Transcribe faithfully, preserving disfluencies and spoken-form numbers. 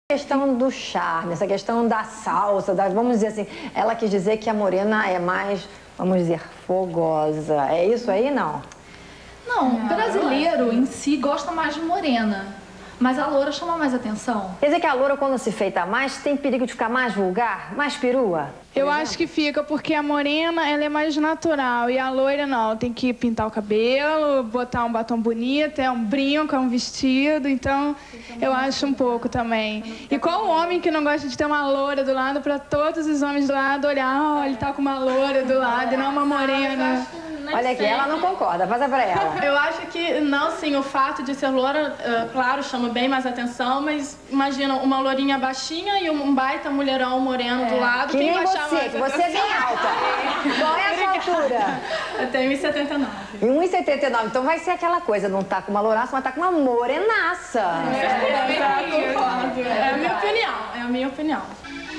questão do charme, essa questão da salsa, da, vamos dizer assim, ela quis dizer que a morena é mais, vamos dizer, fogosa. É isso aí, não? Não, o brasileiro em si gosta mais de morena, mas a loura chama mais atenção. Quer dizer que a loura, quando se feita mais, tem perigo de ficar mais vulgar, mais perua? Eu acho que fica, porque a morena, ela é mais natural, e a loira não, tem que pintar o cabelo, botar um batom bonito, é um brinco, é um vestido, então eu acho um pouco também. E qual homem que não gosta de ter uma loira do lado, para todos os homens do lado olhar, oh, ele tá com uma loira do lado e não uma morena. Olha aqui, ela não concorda, passa pra ela. Eu acho que, não, sim, o fato de ser loura, uh, claro, chama bem mais atenção, mas imagina uma lourinha baixinha e um baita mulherão moreno é. do lado. Que quem nem vai você, chamar que você é bem alta. Qual é a sua altura? Eu tenho um e setenta e nove. um e setenta e nove, então vai ser aquela coisa, não tá com uma louraça, mas tá com uma morenaça. É, é, é, é a minha opinião, é a minha opinião.